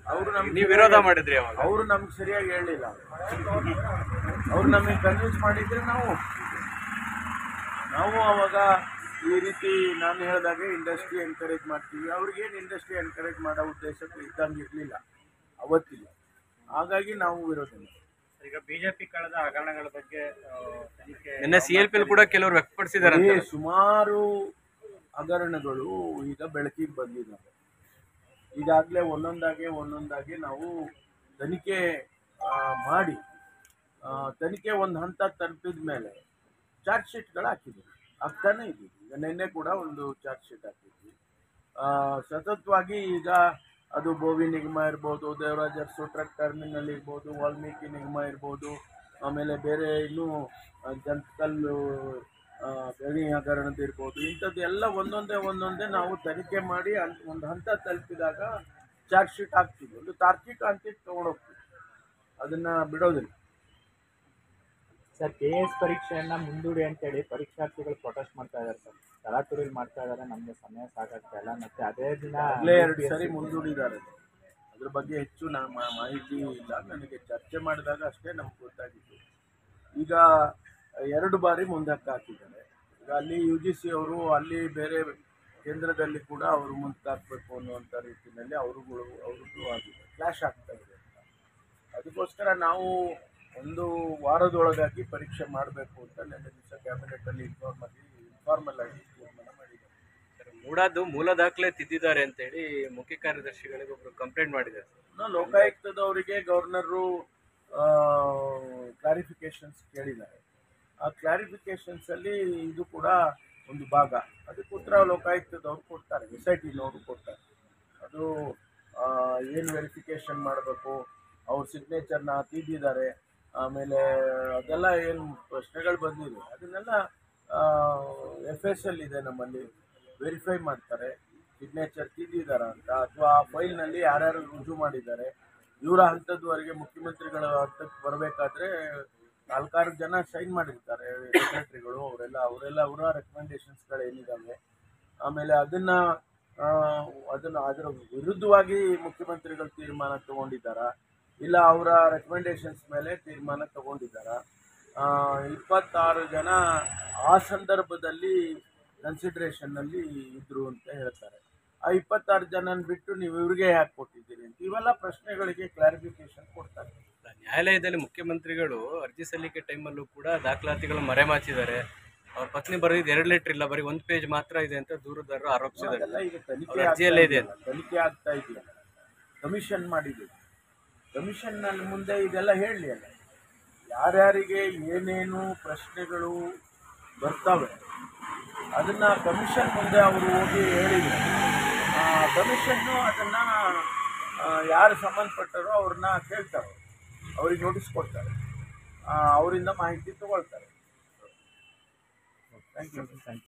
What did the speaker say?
ಅವರು ನಮ್ಗೆ ನೀವು ವಿರೋಧ ಮಾಡಿದ್ರಿ ಅವಾಗ? ಅವರು ನಮ್ಗೆ ಸರಿಯಾಗಿ ಹೇಳಲಿಲ್ಲ. ಅವ್ರು ನಮಗೆ ಕನ್ವಿನ್ಸ್ ಮಾಡಿದ್ರೆ ನಾವು ಅವಾಗ ಈ ರೀತಿ ನಾನು ಹೇಳಿದಾಗೆ ಇಂಡಸ್ಟ್ರಿ ಎನ್ಕರೇಜ್ ಮಾಡ್ತೀವಿ. ಅವ್ರಿಗೇನು ಇಂಡಸ್ಟ್ರಿ ಎನ್ಕರೇಜ್ ಮಾಡೋ ಉದ್ದೇಶಕ್ಕೆ ಇದ್ದಂಗೆ ಇರಲಿಲ್ಲ ಅವತ್ತಿಲ್ಲ. ಹಾಗಾಗಿ ನಾವು ವಿರೋಧ ಮಾಡಿದ್ವಿ. ಈಗ ಬಿಜೆಪಿ ಕಳೆದ ಹಗರಣಗಳ ಬಗ್ಗೆ ನಿನ್ನೆ CLP ಕೂಡ ಕೆಲವರು ವ್ಯಕ್ತಪಡಿಸಿದ್ದಾರೆ. ಸುಮಾರು ಹಗರಣಗಳು ಈಗ ಬೆಳಕಿಗೆ ಬಂದಿದ್ದಾವೆ. ಈಗಾಗಲೇ ಒಂದೊಂದಾಗಿ ನಾವು ತನಿಖೆ ಮಾಡಿ ತನಿಖೆ ಒಂದು ಹಂತ ತಲುಪಿದ ಮೇಲೆ ಚಾರ್ಜ್ ಶೀಟ್ಗಳು ಹಾಕಿದ್ದೀವಿ, ಆಗ್ತಾನೆ ಇದ್ದೀವಿ. ಈಗ ನಿನ್ನೆ ಕೂಡ ಒಂದು ಚಾರ್ಜ್ ಶೀಟ್ ಹಾಕಿದ್ವಿ. ಸತತವಾಗಿ ಈಗ ಅದು ಬೋವಿ ನಿಗಮ ಇರ್ಬೋದು, ದೇವರಾಜ ಅರಸು ಟ್ರಕ್ ಟರ್ಮಿನಲ್ ಇರ್ಬೋದು, ವಾಲ್ಮೀಕಿ ನಿಗಮ ಇರ್ಬೋದು, ಆಮೇಲೆ ಬೇರೆ ಇನ್ನೂ ಜಂತಕಲ್ಲು ಗಣಿ ಹಗರಣದ ಇರ್ಬೋದು, ಇಂಥದ್ದು ಎಲ್ಲ ಒಂದೊಂದೇ ನಾವು ತನಿಖೆ ಮಾಡಿ ಒಂದು ಹಂತ ತಲುಪಿದಾಗ ಚಾರ್ಜ್ ಶೀಟ್ ಹಾಕ್ತೀವಿ. ಒಂದು ತಾರ್ಕಿಕ ಹಂತಕ್ಕೆ ತೊಗೊಂಡೋಗ್ತೀವಿ, ಅದನ್ನು ಬಿಡೋದಿಲ್ಲ. ಸರ್, KS ಪರೀಕ್ಷೆಯನ್ನ ಮುಂದೂಡಿ ಅಂತೇಳಿ ಪರೀಕ್ಷಾರ್ಥಿಗಳು ಪ್ರೊಟೆಸ್ಟ್ ಮಾಡ್ತಾ ಇದ್ದಾರೆ ಸರ್. ತರಾತುರಿಲಿ ಮಾಡ್ತಾ ಇದ್ದಾರೆ, ನಮಗೆ ಸಮಯ ಸಾಕಾಗ್ತಾ ಇಲ್ಲ. ಮತ್ತೆ ಅದೇ ದಿನ 2 ಸರಿ ಮುಂದೂಡಿದ್ದಾರೆ. ಅದ್ರ ಬಗ್ಗೆ ಹೆಚ್ಚು ಮಾಹಿತಿ ಇಲ್ಲ. ನನಗೆ ಚರ್ಚೆ ಮಾಡಿದಾಗ ಅಷ್ಟೇ ನಮ್ಗೆ ಗೊತ್ತಾಗಿತ್ತು. ಈಗ 2 ಬಾರಿ ಮುಂದಕ್ಕೆ ಹಾಕಿದ್ದಾರೆ. ಈಗ ಅಲ್ಲಿ UGC ಅವರು ಅಲ್ಲಿ ಬೇರೆ ಕೇಂದ್ರದಲ್ಲಿ ಕೂಡ ಅವರು ಮುಂದಕ್ಕೆ ಹಾಕಬೇಕು ಅನ್ನುವಂಥ ರೀತಿಯಲ್ಲಿ ಅವ್ರದ್ದು ಆಗಿದೆ, ಕ್ಲಾಶ್ ಆಗ್ತಾ ಇದೆ ಅಂತ. ಅದಕ್ಕೋಸ್ಕರ ನಾವು 1 ವಾರದೊಳಗಾಗಿ ಪರೀಕ್ಷೆ ಮಾಡಬೇಕು ಅಂತ ನೆನ್ನೆ ದಿವಸ ಕ್ಯಾಬಿನೆಟಲ್ಲಿ ಇನ್ಫಾರ್ಮಲ್ ಆಗಿ ತೀರ್ಮಾನ ಮಾಡಿದ್ದಾರೆ. ಮೂಡಾದ್ದು ಮೂಲ ದಾಖಲೆ ತಿದ್ದಿದ್ದಾರೆ ಅಂತೇಳಿ ಮುಖ್ಯ ಕಾರ್ಯದರ್ಶಿಗಳಿಗೆ ಒಬ್ರು ಕಂಪ್ಲೇಂಟ್ ಮಾಡಿದ್ದಾರೆ. ಲೋಕಾಯುಕ್ತದವರಿಗೆ ಗವರ್ನರು ಕ್ಲಾರಿಫಿಕೇಶನ್ಸ್ ಕೇಳಿದ್ದಾರೆ. ಆ ಕ್ಲಾರಿಫಿಕೇಶನ್ಸಲ್ಲಿ ಇದು ಕೂಡ ಒಂದು ಭಾಗ. ಅದಕ್ಕೆ ಉತ್ತರ ಲೋಕಾಯುಕ್ತದವ್ರು ಕೊಡ್ತಾರೆ, SITನವರು ಕೊಡ್ತಾರೆ. ಅದು ಏನು ವೆರಿಫಿಕೇಷನ್ ಮಾಡಬೇಕು, ಅವ್ರ ಸಿಗ್ನೇಚರ್ನ ತಿದ್ದಿದ್ದಾರೆ, ಆಮೇಲೆ ಅದೆಲ್ಲ ಏನು ಪ್ರಶ್ನೆಗಳು ಬಂದಿದೆ ಅದನ್ನೆಲ್ಲ FSL ಇದೆ ನಮ್ಮಲ್ಲಿ, ವೆರಿಫೈ ಮಾಡ್ತಾರೆ ಸಿಗ್ನೇಚರ್ ತಿದ್ದಿದ್ದಾರೆ ಅಂತ, ಅಥವಾ ಆ ಫೈಲ್ನಲ್ಲಿ ಯಾರ್ಯಾರು ರುಜು ಮಾಡಿದ್ದಾರೆ. ಇವರ ಹಂತದವರೆಗೆ ಮುಖ್ಯಮಂತ್ರಿಗಳ ಹಂತಕ್ಕೆ ಬರಬೇಕಾದ್ರೆ 4-6 ಜನ ಸೈನ್ ಮಾಡಿರ್ತಾರೆ ಸೆಕ್ರೆಟರಿಗಳು, ಅವರ ರೆಕಮೆಂಡೇಶನ್ಸ್ಗಳು ಏನಿದ್ದಾವೆ. ಆಮೇಲೆ ಅದರ ವಿರುದ್ಧವಾಗಿ ಮುಖ್ಯಮಂತ್ರಿಗಳು ತೀರ್ಮಾನ ತಗೊಂಡಿದ್ದಾರಾ, ಇಲ್ಲ ಅವರ ರೆಕಮೆಂಡೇಶನ್ಸ್ ಮೇಲೆ ತೀರ್ಮಾನ ತಗೊಂಡಿದ್ದಾರಾ. 26 ಜನ ಆ ಸಂದರ್ಭದಲ್ಲಿ ಕನ್ಸಿಡ್ರೇಷನ್ನಲ್ಲಿ ಇದ್ರು ಅಂತ ಹೇಳ್ತಾರೆ. ಆ 26 ಜನನ ಬಿಟ್ಟು ನೀವು ಇವ್ರಿಗೆ ಯಾಕೆ ಕೊಟ್ಟಿದ್ದೀರಿ ಅಂತ ಇವೆಲ್ಲ ಪ್ರಶ್ನೆಗಳಿಗೆ ಕ್ಲಾರಿಫಿಕೇಶನ್ ಕೊಡ್ತಾರೆ. ನ್ಯಾಯಾಲಯದಲ್ಲಿ ಮುಖ್ಯಮಂತ್ರಿಗಳು ಅರ್ಜಿ ಸಲ್ಲಿಕೆ ಟೈಮಲ್ಲೂ ಕೂಡ ದಾಖಲಾತಿಗಳು ಮರೆಮಾಚಿದ್ದಾರೆ. ಅವ್ರ ಪತ್ನಿ ಬರೆದಿದ್ದು 2 ಲೆಟರ್ ಇಲ್ಲ, ಬರೀ 1 ಪೇಜ್ ಮಾತ್ರ ಇದೆ ಅಂತ ದೂರುದಾರರು ಆರೋಪಿಸಿದ್ದಾರೆ. ಈಗ ತನಿಖೆ ಆಗ್ತಾ ಇದೆಯಲ್ಲ, ಕಮಿಷನ್ ಮಾಡಿದ್ದೀವಿ. ಕಮಿಷನ್ನಲ್ಲಿ ಮುಂದೆ ಇದೆಲ್ಲ ಹೇಳಲಿ ಅಲ್ಲ, ಯಾರ್ಯಾರಿಗೆ ಏನೇನು ಪ್ರಶ್ನೆಗಳು ಬರ್ತವೆ ಅದನ್ನು ಕಮಿಷನ್ ಮುಂದೆ ಅವರು ಹೋಗಿ ಹೇಳಿದರು. ಕಮಿಷನ್ನು ಅದನ್ನು ಯಾರು ಸಂಬಂಧಪಟ್ಟರೋ ಅವ್ರನ್ನ ಕೇಳ್ತಾರೆ, ಅವ್ರಿಗೆ ನೋಟಿಸ್ ಕೊಡ್ತಾರೆ, ಅವರಿಂದ ಮಾಹಿತಿ ತಗೊಳ್ತಾರೆ. Thank you.